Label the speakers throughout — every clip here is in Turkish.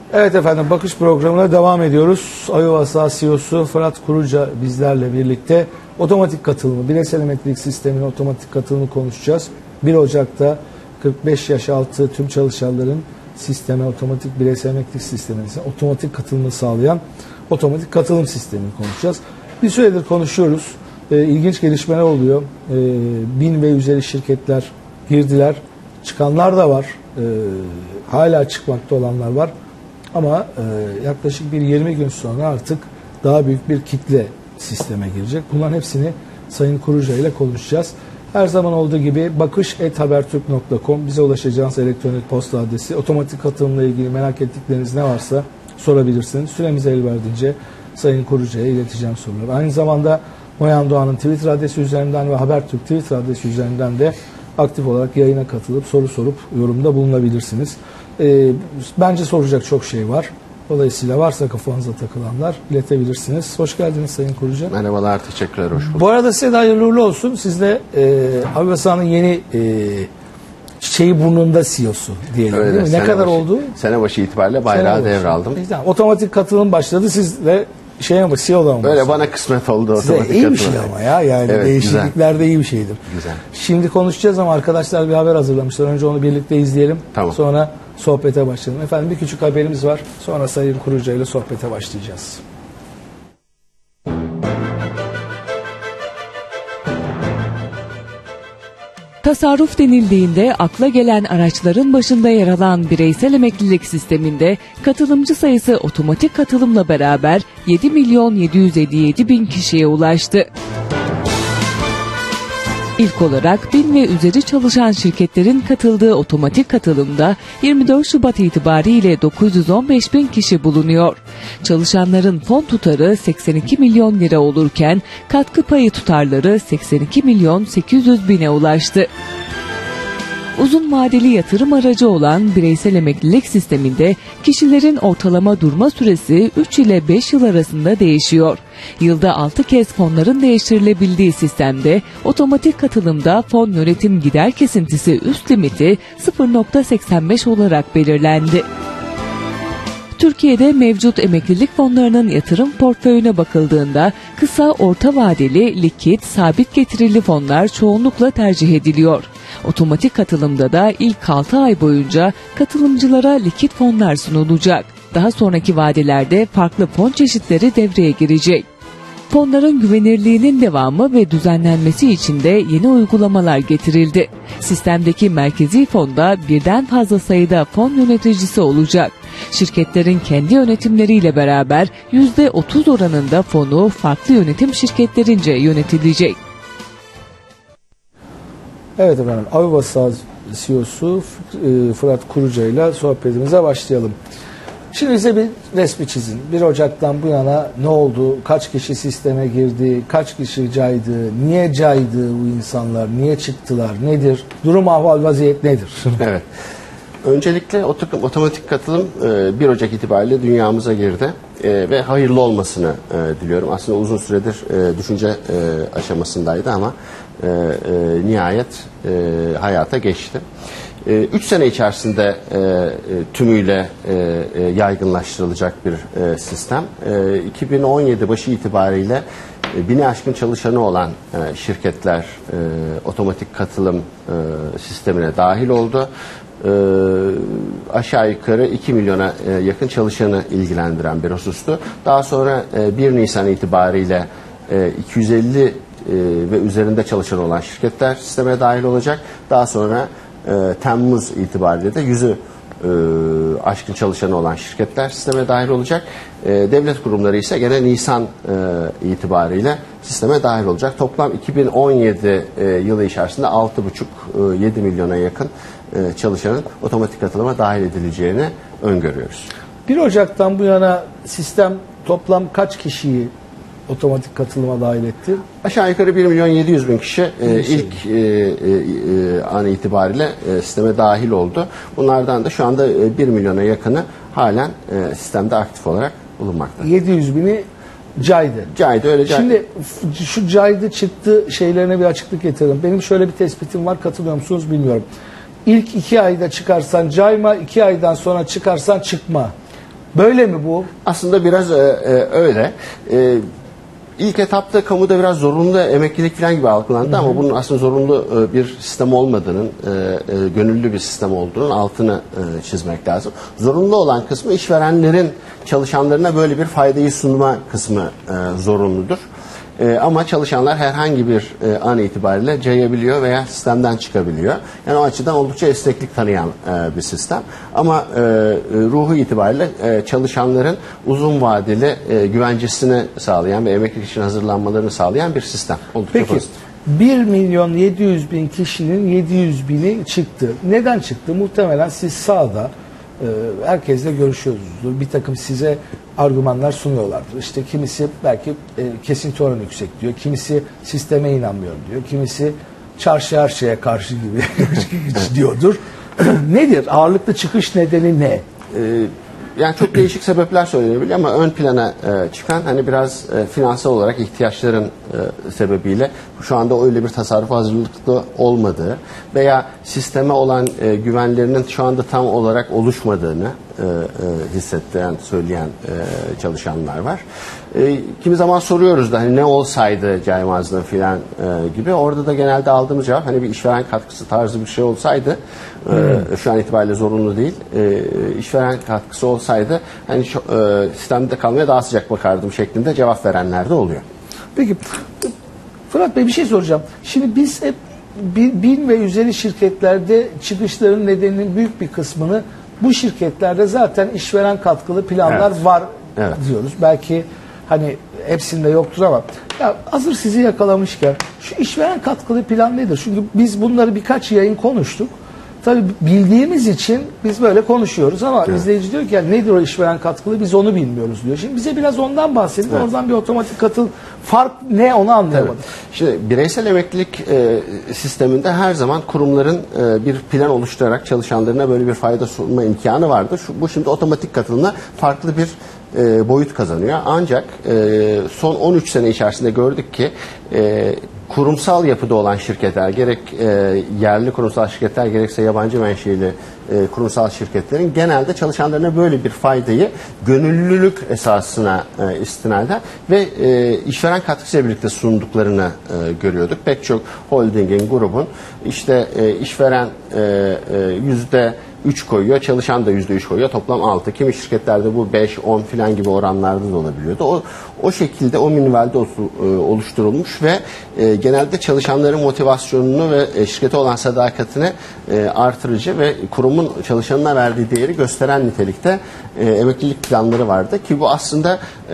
Speaker 1: Evet efendim, bakış programına devam ediyoruz. Ayuvasa CEO'su Fırat Kuruca bizlerle birlikte otomatik katılımı, bireysel emeklilik sisteminin otomatik katılımı konuşacağız. 1 Ocak'ta 45 yaş altı tüm çalışanların sisteme, otomatik bireysel emeklilik sistemine otomatik katılımı sağlayan otomatik katılım sistemini konuşacağız. Bir süredir konuşuyoruz. İlginç gelişmeler oluyor. 1000 ve üzeri şirketler girdiler. Çıkanlar da var. Hala çıkmakta olanlar var. Ama yaklaşık bir 20 gün sonra artık daha büyük bir kitle sisteme girecek. Bunların hepsini Sayın Kuruca ile konuşacağız. Her zaman olduğu gibi bakış@habertürk.com bize ulaşacağınız elektronik posta adresi. Otomatik katılımla ilgili merak ettikleriniz ne varsa sorabilirsiniz. Süremiz el verdiğince Sayın Kuruca'ya ileteceğim soruları. Aynı zamanda Noyan Doğan'ın Twitter adresi üzerinden ve Habertürk Twitter adresi üzerinden de aktif olarak yayına katılıp soru sorup yorumda bulunabilirsiniz. Bence soracak çok şey var. Dolayısıyla varsa kafanıza takılanlar iletebilirsiniz. Hoş geldiniz Sayın Kuruca.
Speaker 2: Merhabalar, teşekkürler, hoş bulduk.
Speaker 1: Bu arada size de hayırlı uğurlu olsun. Siz de Ayuvasa'nın yeni çiçeği burnunda CEO'su diyelim,
Speaker 2: öyle,
Speaker 1: değil mi? Ne kadar oldu?
Speaker 2: Sene başı itibariyle bayrağı devraldım.
Speaker 1: Tamam. Otomatik katılım başladı. Siz de CEO'dan mı?
Speaker 2: Böyle bana kısmet oldu
Speaker 1: size
Speaker 2: otomatik
Speaker 1: iyi
Speaker 2: katılım.
Speaker 1: bir şey ama ya. Yani
Speaker 2: evet,
Speaker 1: değişiklikler de iyi bir şeydir.
Speaker 2: Güzel.
Speaker 1: Şimdi konuşacağız ama arkadaşlar bir haber hazırlamışlar. Önce onu birlikte izleyelim.
Speaker 2: Tamam.
Speaker 1: Sonra sohbete başlayalım. Efendim bir küçük haberimiz var. Sonra Sayın Kuruca ile sohbete başlayacağız.
Speaker 3: Tasarruf denildiğinde akla gelen araçların başında yer alan bireysel emeklilik sisteminde katılımcı sayısı otomatik katılımla beraber 7.757.000 kişiye ulaştı. İlk olarak 1000 ve üzeri çalışan şirketlerin katıldığı otomatik katılımda 24 Şubat itibariyle 915.000 kişi bulunuyor. Çalışanların fon tutarı 82 milyon lira olurken katkı payı tutarları 82.800.000'e ulaştı. Uzun vadeli yatırım aracı olan bireysel emeklilik sisteminde kişilerin ortalama durma süresi 3 ile 5 yıl arasında değişiyor. Yılda 6 kez fonların değiştirilebildiği sistemde otomatik katılımda fon yönetim gider kesintisi üst limiti 0.85 olarak belirlendi. Türkiye'de mevcut emeklilik fonlarının yatırım portföyüne bakıldığında kısa orta vadeli, likit, sabit getirili fonlar çoğunlukla tercih ediliyor. Otomatik katılımda da ilk 6 ay boyunca katılımcılara likit fonlar sunulacak. Daha sonraki vadelerde farklı fon çeşitleri devreye girecek. Fonların güvenirliğinin devamı ve düzenlenmesi için de yeni uygulamalar getirildi. Sistemdeki merkezi fonda birden fazla sayıda fon yöneticisi olacak. Şirketlerin kendi yönetimleriyle beraber %30 oranında fonu farklı yönetim şirketlerince yönetilecek.
Speaker 1: Evet efendim, Ayuvasa CEO'su Fırat Kuruca ile sohbetimize başlayalım. Şimdi bize bir resmi çizin. 1 Ocak'tan bu yana ne oldu? Kaç kişi sisteme girdi? Kaç kişi caydı? Niye caydı bu insanlar? Niye çıktılar? Nedir? Durum, ahval, vaziyet nedir?
Speaker 2: Evet. Öncelikle otomatik katılım 1 Ocak itibariyle dünyamıza girdi ve hayırlı olmasını diliyorum. Aslında uzun süredir düşünce aşamasındaydı ama nihayet hayata geçti. 3 sene içerisinde tümüyle yaygınlaştırılacak bir sistem. 2017 başı itibariyle 1000'i aşkın çalışanı olan şirketler otomatik katılım sistemine dahil oldu. Aşağı yukarı 2 milyona yakın çalışanı ilgilendiren bir husustu. Daha sonra 1 Nisan itibariyle 250 ve üzerinde çalışan olan şirketler sisteme dahil olacak. Daha sonra Temmuz itibariyle de 100'ü aşkın çalışanı olan şirketler sisteme dahil olacak. Devlet kurumları ise gene Nisan itibariyle sisteme dahil olacak. Toplam 2017 yılı içerisinde 6,5-7 milyona yakın çalışanın otomatik katılıma dahil edileceğini öngörüyoruz.
Speaker 1: 1 Ocak'tan bu yana sistem toplam kaç kişiyi otomatik katılıma dahil etti?
Speaker 2: Aşağı yukarı 1.700.000 kişi ilk an itibariyle sisteme dahil oldu. Bunlardan da şu anda 1 milyona yakını halen sistemde aktif olarak bulunmakta.
Speaker 1: 700.000'i caydı.
Speaker 2: Caydı, öyle caydı.
Speaker 1: Şimdi şu caydı çıktı şeylerine bir açıklık getirelim. Benim şöyle bir tespitim var, katılıyor musunuz bilmiyorum. İlk 2 ayda çıkarsan cayma, 2 aydan sonra çıkarsan çıkma. Böyle mi bu?
Speaker 2: Aslında biraz öyle. İlk etapta kamuda biraz zorunlu emeklilik falan gibi algılandı ama bunun aslında zorunlu bir sistem olmadığının, gönüllü bir sistem olduğunun altını çizmek lazım. Zorunlu olan kısmı işverenlerin çalışanlarına böyle bir faydayı sunma kısmı zorunludur. Ama çalışanlar herhangi bir an itibariyle cayabiliyor veya sistemden çıkabiliyor. Yani o açıdan oldukça esneklik tanıyan bir sistem. Ama ruhu itibariyle çalışanların uzun vadeli güvencesini sağlayan ve emeklilik için hazırlanmalarını sağlayan bir sistem. Oldukça
Speaker 1: Peki
Speaker 2: pozitif.
Speaker 1: 1.700.000 kişinin 700.000'i çıktı. Neden çıktı? Muhtemelen siz sahada herkesle görüşüyorsunuzdur. Bir takım size argümanlar sunuyorlardır. İşte kimisi belki kesinti oranı yüksek diyor. Kimisi sisteme inanmıyor diyor. Kimisi çarşı her şeye karşı gibi diyordur. Nedir? Ağırlıklı çıkış nedeni ne?
Speaker 2: Yani çok değişik sebepler söylenebilir ama ön plana çıkan hani biraz finansal olarak ihtiyaçların sebebiyle şu anda öyle bir tasarruf hazırlıklı olmadığı veya sisteme olan güvenlerinin şu anda tam olarak oluşmadığını hissettiren, söyleyen çalışanlar var. Kimi zaman soruyoruz da hani ne olsaydı caymazlığı filan gibi. Orada da genelde aldığımız cevap hani bir işveren katkısı tarzı bir şey olsaydı şu an itibariyle zorunlu değil. İşveren katkısı olsaydı hani sistemde kalmaya daha sıcak bakardım şeklinde cevap verenler de oluyor.
Speaker 1: Peki Fırat Bey bir şey soracağım. Şimdi biz hep 1000 ve üzeri şirketlerde çıkışların nedeninin büyük bir kısmını bu şirketlerde zaten işveren katkılı planlar var diyoruz. Belki hani hepsinde yoktur ama ya hazır sizi yakalamışken şu işveren katkılı plan nedir? Çünkü biz bunları birkaç yayın konuştuk. Tabii bildiğimiz için biz böyle konuşuyoruz ama izleyici diyor ki yani nedir o işveren katkılı biz onu bilmiyoruz diyor. Şimdi bize biraz ondan bahsedin. Oradan bir otomatik katıl fark ne onu anlayamadım.
Speaker 2: Şimdi bireysel emeklilik sisteminde her zaman kurumların bir plan oluşturarak çalışanlarına böyle bir fayda sunma imkanı vardır. Bu şimdi otomatik katılımla farklı bir boyut kazanıyor. Ancak son 13 sene içerisinde gördük ki kurumsal yapıda olan şirketler, gerek yerli kurumsal şirketler gerekse yabancı menşeli kurumsal şirketlerin genelde çalışanlarına böyle bir faydayı gönüllülük esasına istinaden ve işveren katkısıyla birlikte sunduklarını görüyorduk. Pek çok holdingin, grubun işte işveren %3 koyuyor, çalışan da %3 koyuyor. Toplam 6. Kimi şirketlerde bu 5, 10 filan gibi oranlarda da olabiliyordu. O şekilde o minvalde oluşturulmuş ve genelde çalışanların motivasyonunu ve şirkete olan sadakatini artırıcı ve kurumun çalışanına verdiği değeri gösteren nitelikte emeklilik planları vardı ki bu aslında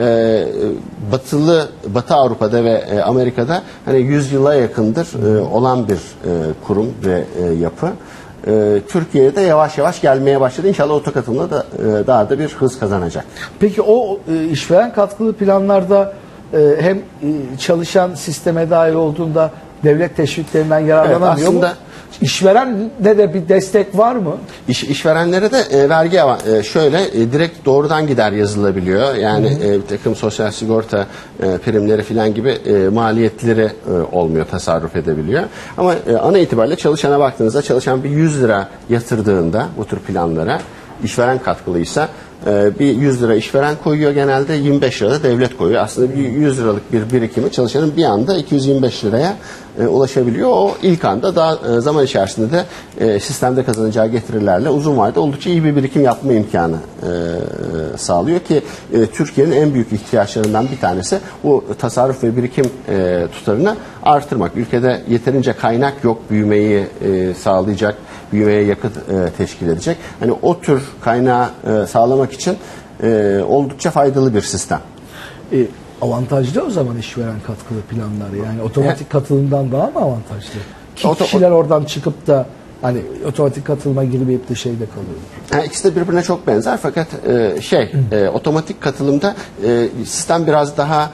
Speaker 2: Batı Avrupa'da ve Amerika'da hani 100 yıla yakındır olan bir kurum ve yapı. Türkiye'de yavaş yavaş gelmeye başladı. İnşallah otokatılımda da daha da bir hız kazanacak.
Speaker 1: Peki o işveren katkılı planlarda hem çalışan sisteme dahil olduğunda devlet teşviklerinden yararlanamıyor mu? İşverende de bir destek var mı?
Speaker 2: İşverenlere de vergi şöyle direkt doğrudan gider yazılabiliyor. Yani bir takım sosyal sigorta primleri falan gibi maliyetleri olmuyor, tasarruf edebiliyor. Ama ana itibariyle çalışana baktığınızda çalışan bir 100 lira yatırdığında bu tür planlara işveren katkılıysa bir 100 lira işveren koyuyor, genelde 25 lira da devlet koyuyor. Aslında bir 100 liralık bir birikimi çalışanın bir anda 225 liraya ulaşabiliyor. O ilk anda daha zaman içerisinde de sistemde kazanacağı getirilerle uzun vadede oldukça iyi bir birikim yapma imkanı sağlıyor ki Türkiye'nin en büyük ihtiyaçlarından bir tanesi bu tasarruf ve birikim tutarını artırmak. Ülkede yeterince kaynak yok büyümeyi sağlayacak, büyümeye yakıt teşkil edecek. Hani o tür kaynağı sağlamak için oldukça faydalı bir sistem.
Speaker 1: Avantajlı o zaman işveren katkılı planlar, yani otomatik katılımdan daha mı avantajlı? Kişiler oradan çıkıp da hani otomatik katılıma girmeyip de şeyde kalıyorlar.
Speaker 2: İkisi de birbirine çok benzer fakat otomatik katılımda sistem biraz daha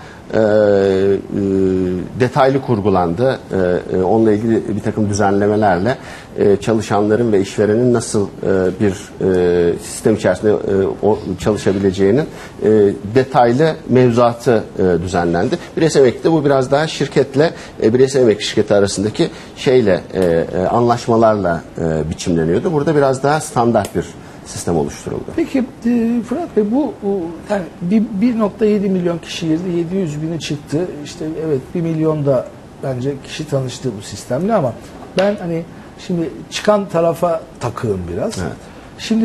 Speaker 2: detaylı kurgulandı. Onunla ilgili bir takım düzenlemelerle çalışanların ve işverenin nasıl bir sistem içerisinde çalışabileceğinin detaylı mevzuatı düzenlendi. Bireysel emeklilikte bu biraz daha şirketle bireysel emekli şirketi arasındaki anlaşmalarla biçimleniyordu. Burada biraz daha standart bir sistem oluşturuldu.
Speaker 1: Peki Fırat Bey, bu yani 1.7 milyon kişi yerine 700 bini çıktı. İşte evet, 1 milyon da bence kişi tanıştı bu sistemle, ama ben hani şimdi çıkan tarafa takığım biraz.
Speaker 2: Evet.
Speaker 1: Şimdi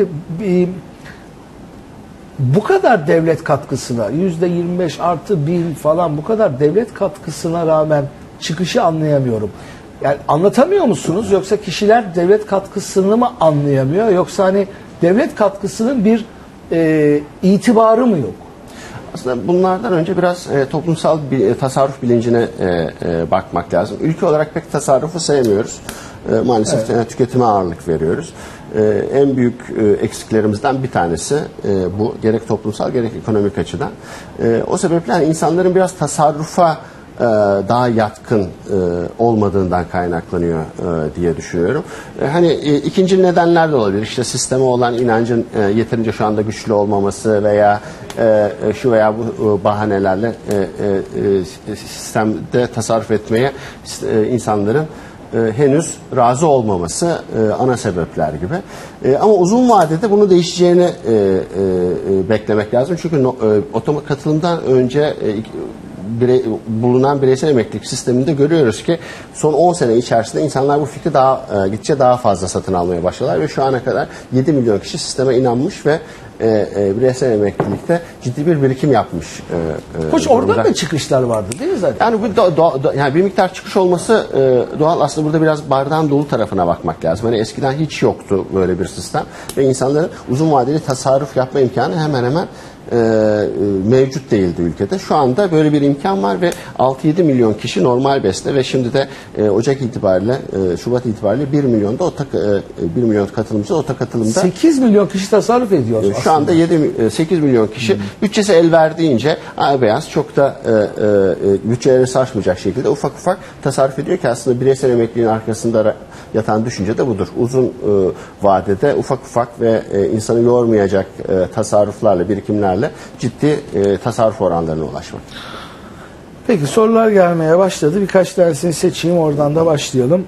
Speaker 1: bu kadar devlet katkısına, %25 artı 1000 falan, bu kadar devlet katkısına rağmen çıkışı anlayamıyorum. Yani anlatamıyor musunuz, yoksa kişiler devlet katkısını mı anlayamıyor, yoksa hani devlet katkısının bir itibarı mı yok?
Speaker 2: Aslında bunlardan önce biraz toplumsal bir tasarruf bilincine bakmak lazım. Ülke olarak pek tasarrufu sevmiyoruz. Maalesef tüketime ağırlık veriyoruz. En büyük eksiklerimizden bir tanesi bu. Gerek toplumsal gerek ekonomik açıdan. O sebeple yani insanların biraz tasarrufa daha yatkın olmadığından kaynaklanıyor diye düşünüyorum. Hani ikinci nedenler de olabilir. İşte sisteme olan inancın yeterince şu anda güçlü olmaması veya şu veya bu bahanelerle sistemde tasarruf etmeye insanların henüz razı olmaması ana sebepler gibi. Ama uzun vadede bunu değişeceğini beklemek lazım. Çünkü otomatik katılımdan önce bulunan bireysel emeklilik sisteminde görüyoruz ki son 10 sene içerisinde insanlar bu fikri gittikçe daha fazla satın almaya başladılar ve şu ana kadar 7 milyon kişi sisteme inanmış ve bireysel emeklilikte ciddi bir birikim yapmış.
Speaker 1: Hoş, oradan da çıkışlar vardı değil mi zaten?
Speaker 2: Yani yani bir miktar çıkış olması doğal. Aslında burada biraz bardağın dolu tarafına bakmak lazım. Hani eskiden hiç yoktu böyle bir sistem ve insanların uzun vadeli tasarruf yapma imkanı hemen hemen mevcut değildi ülkede. Şu anda böyle bir imkan var ve 6-7 milyon kişi normal BES'te ve şimdi de Ocak itibariyle, Şubat itibariyle 1 milyon 1 milyon katılımcı katılımda
Speaker 1: 8 milyon kişi tasarruf ediyor.
Speaker 2: Şu anda 8 milyon kişi bütçesi el verdiğince beyaz çok da bütçeleri sarsmayacak şekilde ufak ufak tasarruf ediyor ki aslında bireysel emekliliğin arkasında yatan düşünce de budur. Uzun vadede ufak ufak ve insanı yormayacak tasarruflarla, birikimlerle ciddi tasarruf oranlarına ulaşmak.
Speaker 1: Peki, sorular gelmeye başladı. Birkaç tanesini seçeyim, oradan da başlayalım.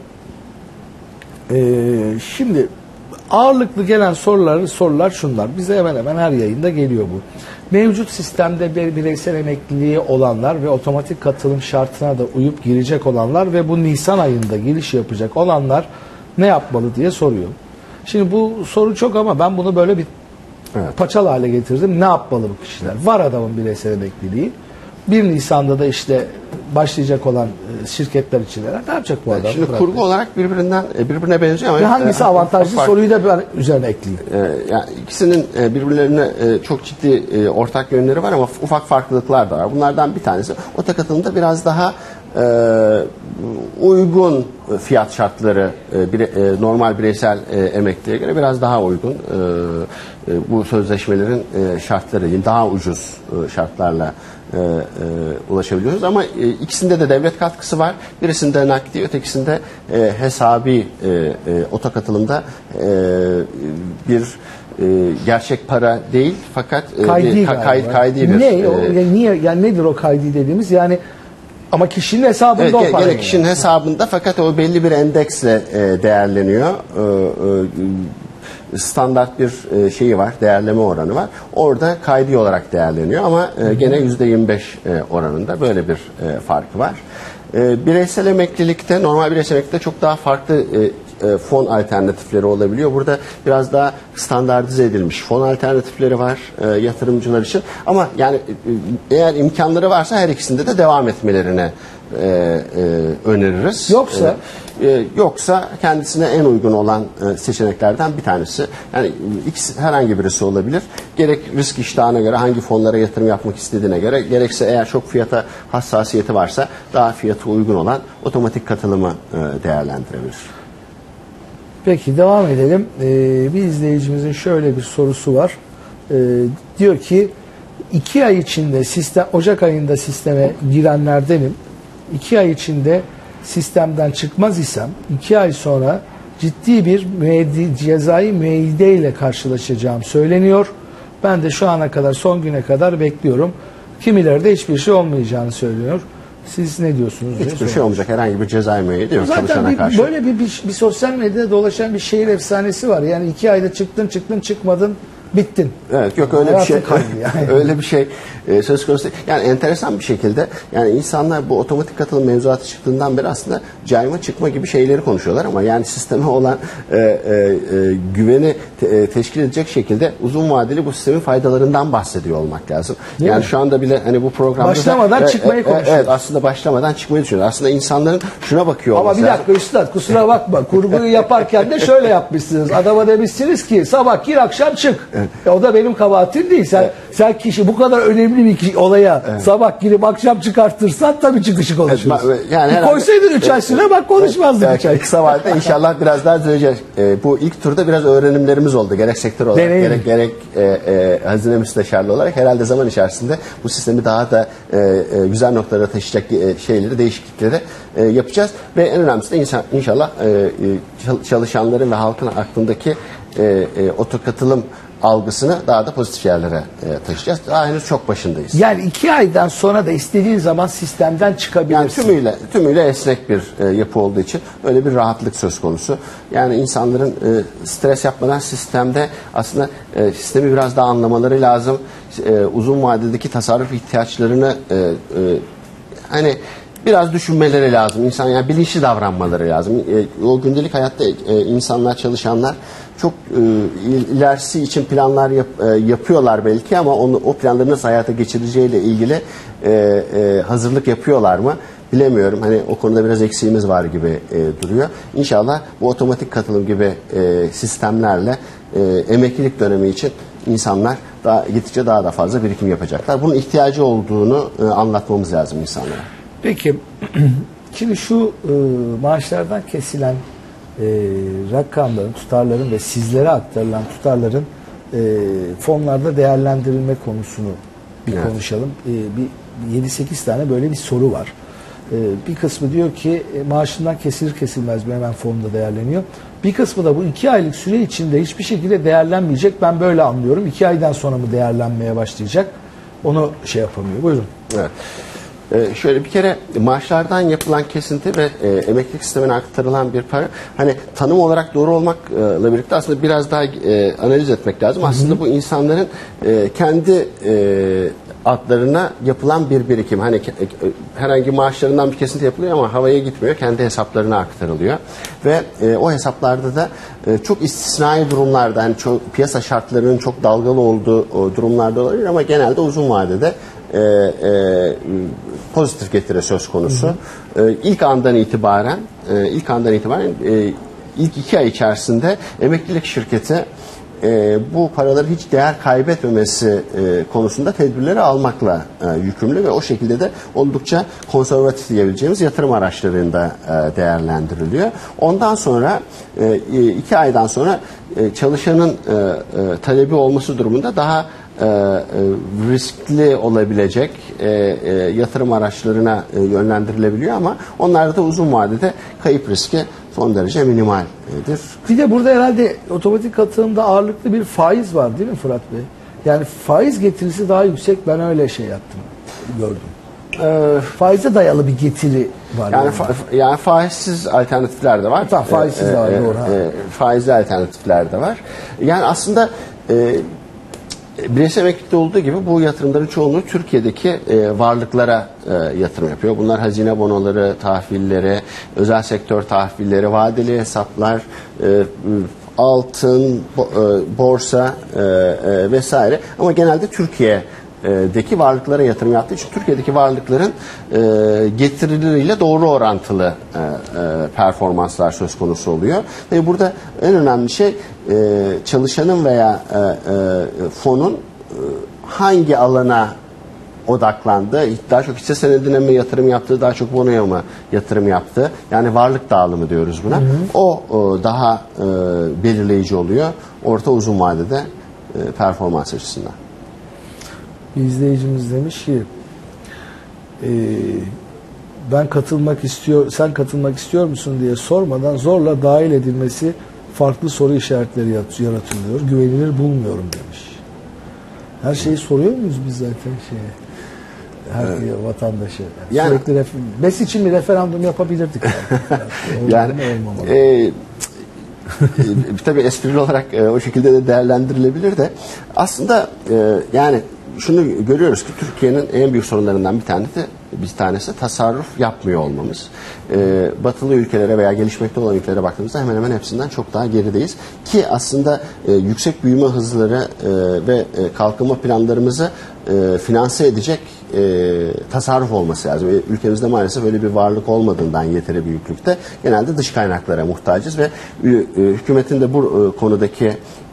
Speaker 1: Şimdi ağırlıklı gelen sorular şunlar. Bize hemen hemen her yayında geliyor bu. Mevcut sistemde bir bireysel emekliliği olanlar ve otomatik katılım şartına da uyup girecek olanlar ve bu Nisan ayında giriş yapacak olanlar ne yapmalı diye soruyor. Şimdi bu soru çok, ama ben bunu böyle bir paçal hale getirdim. Ne yapmalı bu kişiler? Var adamın bireysel emekliliği. 1 Nisan'da da işte başlayacak olan şirketler için ne yapacak bu adam?
Speaker 2: Şimdi kurgu olarak birbirine benziyor ama
Speaker 1: ve hangisi avantajlı soruyu da ben üzerine ekleyeyim.
Speaker 2: Yani ikisinin birbirlerine çok ciddi ortak yönleri var ama ufak farklılıklar da var. Bunlardan bir tanesi otomatizmde biraz daha uygun fiyat şartları normal bireysel emekliye göre biraz daha uygun. Bu sözleşmelerin şartları daha ucuz şartlarla ulaşabiliyoruz ama ikisinde de devlet katkısı var. Birisinde nakdi, ötekisinde hesabi katılımda bir gerçek para değil fakat kaydi bir.
Speaker 1: Niye? Yani nedir o kaydi dediğimiz? Yani ama kişinin hesabında o para.
Speaker 2: Evet, kişinin hesabında fakat o belli bir endeksle değerleniyor. Standart bir şeyi var, değerleme oranı var. Orada kaydi olarak değerleniyor ama gene %25 oranında böyle bir farkı var. Bireysel emeklilikte, normal bireysel emeklilikte çok daha farklı fon alternatifleri olabiliyor. Burada biraz daha standartize edilmiş fon alternatifleri var yatırımcılar için. Ama yani eğer imkanları varsa her ikisinde de devam etmelerine öneririz. Yoksa kendisine en uygun olan seçeneklerden bir tanesi. Yani ikisi, herhangi birisi olabilir. Gerek risk iştahına göre, hangi fonlara yatırım yapmak istediğine göre, gerekse eğer çok fiyata hassasiyeti varsa daha fiyatı uygun olan otomatik katılımı değerlendirebilir.
Speaker 1: Peki, devam edelim. Bir izleyicimizin şöyle bir sorusu var. Diyor ki 2 ay içinde Ocak ayında sisteme girenlerdenim. 2 ay içinde sistemden çıkmaz isem 2 ay sonra ciddi bir cezai müeyyide ile karşılaşacağım söyleniyor. Ben de şu ana kadar, son güne kadar bekliyorum. Kimileri de hiçbir şey olmayacağını söylüyor. Siz ne diyorsunuz?
Speaker 2: Hiçbir şey olmayacak. Herhangi bir cezai müeyyide yok çalışana
Speaker 1: Zaten
Speaker 2: karşı.
Speaker 1: böyle bir sosyal medyada dolaşan bir şehir efsanesi var. Yani 2 ayda çıktın çıkmadın bittin.
Speaker 2: Evet, yok öyle bir
Speaker 1: Hayatın
Speaker 2: şey.
Speaker 1: kaydı yani.
Speaker 2: Öyle bir şey söz konusu değil. Yani enteresan bir şekilde yani insanlar bu otomatik katılım mevzuatı çıktığından beri aslında cayma çıkma gibi şeyleri konuşuyorlar ama yani sisteme olan güveni teşkil edecek şekilde uzun vadeli bu sistemin faydalarından bahsediyor olmak lazım.
Speaker 1: Değil
Speaker 2: yani
Speaker 1: mi?
Speaker 2: şu anda bile hani bu programda
Speaker 1: Başlamadan çıkmayı konuşuyoruz.
Speaker 2: Evet, aslında başlamadan çıkmayı düşünüyoruz. Aslında insanların şuna bakıyor
Speaker 1: Ama
Speaker 2: olması
Speaker 1: bir dakika üstad kusura bakma. Kurguyu yaparken de şöyle yapmışsınız. Adama demişsiniz ki sabah gir akşam çık. O da benim kabahatim değil. Sen kişi bu kadar önemli bir olaya sabah girip akşam çıkartırsan tabii çıkışı konuşuruz.
Speaker 2: Yani
Speaker 1: bir koysaydın 3 ay süre bak konuşmazdık 3 ay.
Speaker 2: Kısa vadede inşallah biraz daha düzeleceğiz. Bu ilk turda biraz öğrenimlerimiz oldu. Gerek sektör olarak gerek hazine müsteşarlığı olarak herhalde zaman içerisinde bu sistemi daha da güzel noktalara taşıyacak şeyleri, değişiklikleri yapacağız. Ve en önemlisi de inşallah çalışanların ve halkın aklındaki otokatılım algısını daha da pozitif yerlere taşıyacağız. Daha henüz çok başındayız.
Speaker 1: Yani 2 aydan sonra da istediğin zaman sistemden çıkabilirsin.
Speaker 2: Yani tümüyle esnek bir yapı olduğu için öyle bir rahatlık söz konusu. Yani insanların stres yapmadan sistemde aslında sistemi biraz daha anlamaları lazım. Uzun vadedeki tasarruf ihtiyaçlarını hani biraz düşünmeleri lazım. İnsan yani bilinçli davranmaları lazım. O gündelik hayatta insanlar, çalışanlar çok ilerisi için planlar yapıyorlar belki ama o planları nasıl hayata geçireceğiyle ilgili hazırlık yapıyorlar mı? Bilemiyorum. Hani o konuda biraz eksiğimiz var gibi duruyor. İnşallah bu otomatik katılım gibi sistemlerle emeklilik dönemi için insanlar gittikçe daha da fazla birikim yapacaklar. Bunun ihtiyacı olduğunu anlatmamız lazım insanlara.
Speaker 1: Peki şimdi şu maaşlardan kesilen rakamların, tutarların ve sizlere aktarılan tutarların fonlarda değerlendirilme konusunu konuşalım. Bir 7-8 tane böyle bir soru var. Bir kısmı diyor ki maaşından kesilir kesilmez mi hemen fonda değerleniyor. Bir kısmı da bu 2 aylık süre içinde hiçbir şekilde değerlenmeyecek. Ben böyle anlıyorum. 2 aydan sonra mı değerlenmeye başlayacak? Onu şey yapamıyor. Buyurun.
Speaker 2: Evet. Şöyle bir kere maaşlardan yapılan kesinti ve emeklilik sistemine aktarılan bir para hani tanım olarak doğru olmakla birlikte aslında biraz daha analiz etmek lazım. Aslında bu insanların kendi adlarına yapılan bir birikim. Hani herhangi maaşlarından bir kesinti yapılıyor ama havaya gitmiyor. Kendi hesaplarına aktarılıyor. Ve o hesaplarda da çok istisnai durumlarda hani çok piyasa şartlarının çok dalgalı olduğu durumlarda olabilir ama genelde uzun vadede pozitif getiri söz konusu. İlk andan itibaren ilk 2 ay içerisinde emeklilik şirketi bu paraları hiç değer kaybetmemesi konusunda tedbirleri almakla yükümlü ve o şekilde de oldukça konservatif diyebileceğimiz yatırım araçlarında değerlendiriliyor. Ondan sonra 2 aydan sonra çalışanın talebi olması durumunda daha riskli olabilecek yatırım araçlarına yönlendirilebiliyor ama onlarda da uzun vadede kayıp riski son derece minimaldir.
Speaker 1: Bir de burada herhalde otomatik katılımda ağırlıklı bir faiz var değil mi Fırat Bey? Yani faiz getirisi daha yüksek, ben öyle şey yaptım, gördüm. Faize dayalı bir getiri var.
Speaker 2: Yani faizsiz alternatifler de var.
Speaker 1: Tamam, faizsiz de var, doğru.
Speaker 2: Faizli alternatifler de var. Yani aslında bireysel emeklilikte olduğu gibi bu yatırımların çoğunluğu Türkiye'deki varlıklara yatırım yapıyor. Bunlar hazine bonoları, tahvilleri, özel sektör tahvilleri, vadeli hesaplar, altın, borsa vesaire. Ama genelde Türkiye'deki varlıklara yatırım yaptığı için Türkiye'deki varlıkların getirileriyle doğru orantılı performanslar söz konusu oluyor. Ve burada en önemli şey çalışanın veya fonun hangi alana odaklandı, daha çok hisse senedine mi yatırım yaptı, daha çok bonoya mı yatırım yaptı, yani varlık dağılımı diyoruz buna. O daha belirleyici oluyor orta uzun vadede performans açısından.
Speaker 1: Bir izleyicimiz demiş ki sen katılmak istiyor musun diye sormadan zorla dahil edilmesi farklı soru işaretleri yaratılıyor. Güvenilir bulmuyorum demiş. Her şeyi soruyor muyuz biz zaten şeye? her vatandaşı.
Speaker 2: Yani,
Speaker 1: sürekli BES için bir referandum yapabilirdik.
Speaker 2: Yani tabii esprili olarak o şekilde de değerlendirilebilir de aslında yani şunu görüyoruz ki Türkiye'nin en büyük sorunlarından bir tanesi tasarruf yapmıyor olmamız. Batılı ülkelere veya gelişmekte olan ülkelere baktığımızda hemen hemen hepsinden çok daha gerideyiz. Ki aslında yüksek büyüme hızları ve kalkınma planlarımızı finanse edecek tasarruf olması lazım. Ülkemizde maalesef öyle bir varlık olmadığından yeteri büyüklükte genelde dış kaynaklara muhtacız ve hükümetin de bu konudaki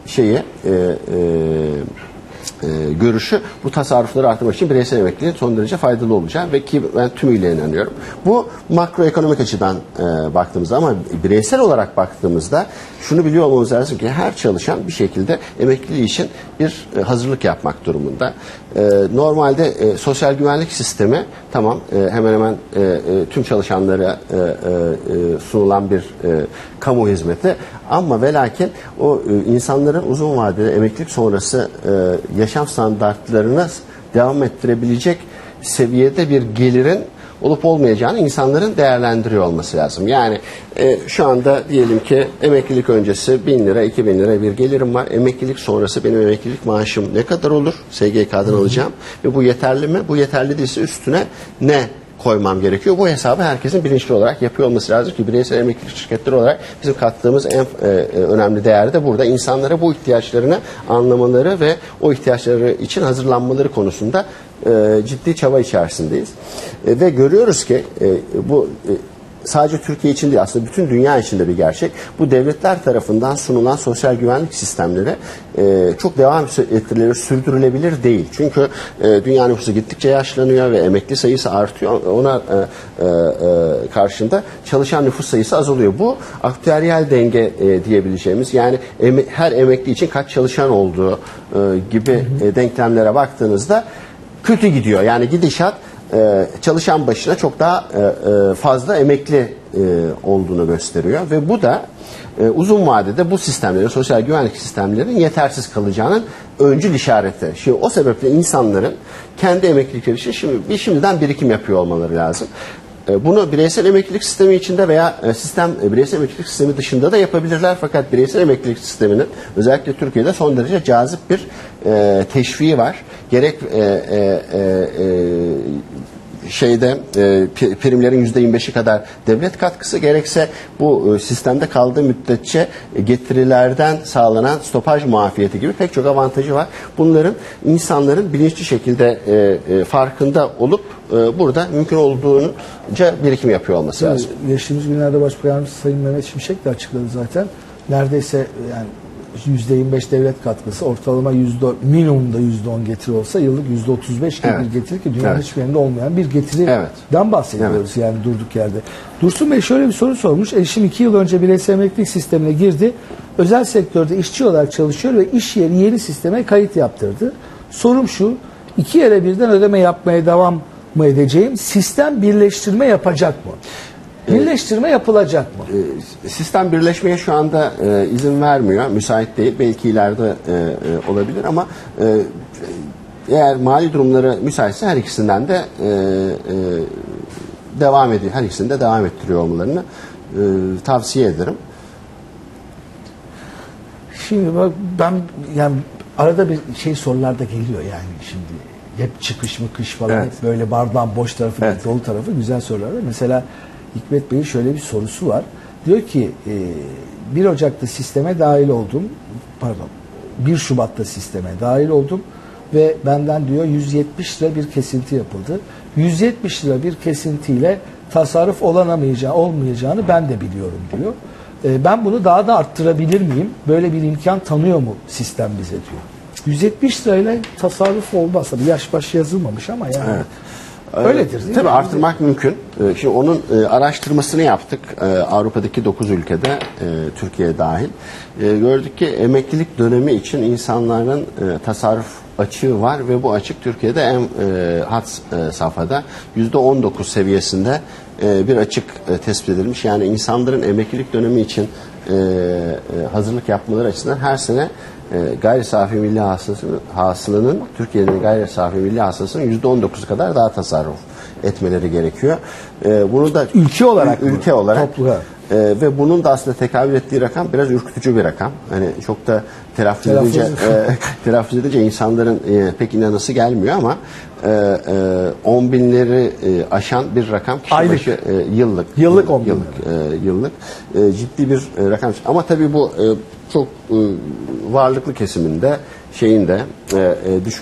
Speaker 2: görüşü bu tasarrufları artırmak için bireysel emekliliğin son derece faydalı olacağı ve ki ben tümüyle inanıyorum. Bu makroekonomik açıdan baktığımızda ama bireysel olarak baktığımızda şunu biliyor olmamız lazım ki her çalışan bir şekilde emekliliği için bir hazırlık yapmak durumunda. Normalde sosyal güvenlik sistemi tamam hemen hemen tüm çalışanlara sunulan bir kamu hizmeti ama ve lakin o insanların uzun vadede emeklilik sonrası yaşam standartlarını devam ettirebilecek seviyede bir gelirin olup olmayacağını insanların değerlendiriyor olması lazım. Yani şu anda diyelim ki emeklilik öncesi 1000 lira 2000 lira bir gelirim var. Emeklilik sonrası benim emeklilik maaşım ne kadar olur? SGK'dan alacağım. Ve bu yeterli mi? Bu yeterli değilse üstüne ne koymam gerekiyor? Bu hesabı herkesin bilinçli olarak yapıyor olması lazım ki bireysel emeklilik şirketleri olarak bizim kattığımız en önemli değer de burada. İnsanlara bu ihtiyaçlarını anlamaları ve o ihtiyaçları için hazırlanmaları konusunda ciddi çaba içerisindeyiz. Ve görüyoruz ki bu sadece Türkiye için değil aslında bütün dünya için de bir gerçek. Bu devletler tarafından sunulan sosyal güvenlik sistemleri çok devam ettirilebilir, sürdürülebilir değil. Çünkü dünya nüfusu gittikçe yaşlanıyor ve emekli sayısı artıyor. Ona karşında çalışan nüfus sayısı azalıyor. Bu aktüeryal denge diyebileceğimiz yani her emekli için kaç çalışan olduğu gibi denklemlere baktığınızda kötü gidiyor. Yani gidişat çalışan başına çok daha fazla emekli olduğunu gösteriyor ve bu da uzun vadede bu sistemlerin, sosyal güvenlik sistemlerinin yetersiz kalacağının öncül işareti. Şimdi o sebeple insanların kendi emeklilikleri için şimdiden birikim yapıyor olmaları lazım. Bunu bireysel emeklilik sistemi içinde veya bireysel emeklilik sistemi dışında da yapabilirler. Fakat bireysel emeklilik sisteminin özellikle Türkiye'de son derece cazip bir teşviği var. Gerek primlerin %25'i kadar devlet katkısı gerekse bu sistemde kaldığı müddetçe getirilerden sağlanan stopaj muafiyeti gibi pek çok avantajı var. Bunların insanların bilinçli şekilde farkında olup burada mümkün olduğunca birikim yapıyor olması lazım.
Speaker 1: Geçtiğimiz günlerde Başbakanımız Sayın Mehmet Şimşek de açıkladı zaten. Neredeyse yani %25 devlet katkısı, ortalama minimumda %10 getiri olsa yıllık %35 gibi bir getiri ki dünyanın hiçbir yerinde olmayan bir getiriden bahsediyoruz yani durduk yerde. Dursun Bey şöyle bir soru sormuş. Eşim 2 yıl önce bireysel emeklilik sistemine girdi. Özel sektörde işçi olarak çalışıyor ve iş yeri yeni sisteme kayıt yaptırdı. Sorum şu, 2 yere birden ödeme yapmaya devam mı edeceğim? Sistem birleştirme yapacak mı? Birleştirme yapılacak mı?
Speaker 2: Sistem birleşmeye şu anda izin vermiyor. Müsait değil. Belki ileride olabilir ama eğer mali durumları müsaitse her ikisinden de devam ediyor. Her ikisini de devam ettiriyor olmalarını tavsiye ederim.
Speaker 1: Şimdi bak ben yani arada bir sorular da geliyor yani şimdi. Hep çıkış mı kış falan hep böyle bardağın boş tarafı dolu tarafı güzel sorular var. Mesela Hikmet Bey'in şöyle bir sorusu var. Diyor ki 1 Ocak'ta sisteme dahil oldum. 1 Şubat'ta sisteme dahil oldum ve benden diyor 170 lira bir kesinti yapıldı. 170 lira bir kesintiyle tasarruf olmayacağını ben de biliyorum diyor. Ben bunu daha da arttırabilir miyim? Böyle bir imkan tanıyor mu sistem bize diyor. 170 lirayla tasarruf olmaz. Tabii yaş baş yazılmamış ama yani. Öyledir değil mi?
Speaker 2: Tabii artırmak mümkün. Şimdi onun araştırmasını yaptık. Avrupa'daki 9 ülkede, Türkiye dahil. Gördük ki emeklilik dönemi için insanların tasarruf açığı var ve bu açık Türkiye'de en had safhada %19 seviyesinde bir açık tespit edilmiş. Yani insanların emeklilik dönemi için hazırlık yapmaları açısından her sene gayri safi milli hasılanın Türkiye'nin gayri safi milli hasılasının %19 kadar daha tasarruf etmeleri gerekiyor. Bunu da
Speaker 1: ülke olarak
Speaker 2: toplu. Ve bunun da aslında tekabül ettiği rakam biraz ürkütücü bir rakam. Hani çok da telaffuz edince insanların pek inanası gelmiyor ama 10 binleri aşan bir rakam kişi
Speaker 1: aylık,
Speaker 2: başı yıllık 10 bin. Yıllık ciddi bir rakam. Ama tabii bu çok varlıklı kesiminde düşük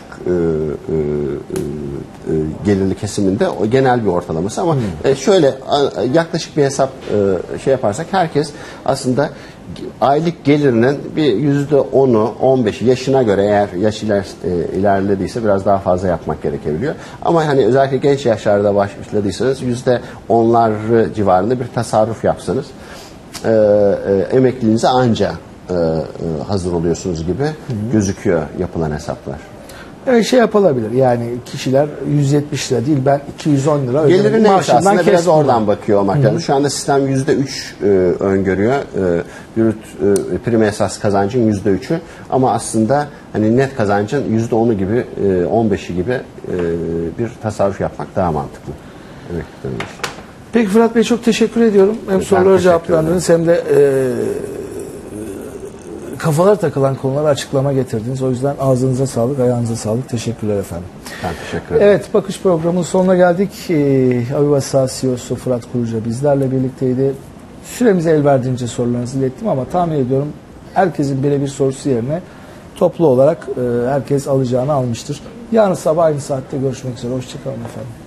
Speaker 2: gelirli kesiminde o genel bir ortalaması ama şöyle yaklaşık bir hesap yaparsak herkes aslında aylık gelirinin bir %10'u 15'i yaşına göre eğer yaş ilerlediyse biraz daha fazla yapmak gerekebiliyor. Ama hani özellikle genç yaşlarda başladıysanız %10'lar civarında bir tasarruf yapsanız emekliliğinize anca hazır oluyorsunuz gibi gözüküyor yapılan hesaplar.
Speaker 1: Evet, yapılabilir. Yani kişiler 170 lira değil, ben 210 lira
Speaker 2: gelirin neyse aslında biraz oradan
Speaker 1: bunu
Speaker 2: bakıyor olmak lazım. Şu anda sistem %3 öngörüyor. Brüt prim esas kazancın %3'ü ama aslında hani net kazancın %10'u gibi 15'i gibi bir tasarruf yapmak daha mantıklı. Evet.
Speaker 1: Peki Fırat Bey, çok teşekkür ediyorum. Hem soruları cevaplandınız hem de kafalar takılan konulara açıklama getirdiniz. O yüzden ağzınıza sağlık, ayağınıza sağlık. Teşekkürler efendim.
Speaker 2: Ben teşekkür ederim.
Speaker 1: Evet, Bakış programının sonuna geldik. Avivasa CEO'su Fırat Kuruca bizlerle birlikteydi. Süremize el verdiğince sorularınızı ilettim ama tahmin ediyorum herkesin birebir sorusu yerine toplu olarak herkes alacağını almıştır. Yarın sabah aynı saatte görüşmek üzere. Hoşçakalın efendim.